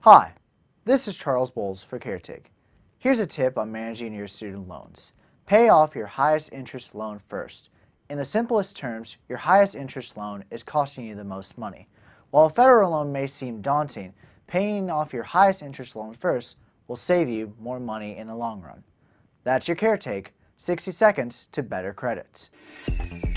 Hi, this is Charles Bowles for CareTake. Here's a tip on managing your student loans. Pay off your highest interest loan first. In the simplest terms, your highest interest loan is costing you the most money. While a federal loan may seem daunting, paying off your highest interest loan first will save you more money in the long run. That's your CareTake, 60 seconds to better credit.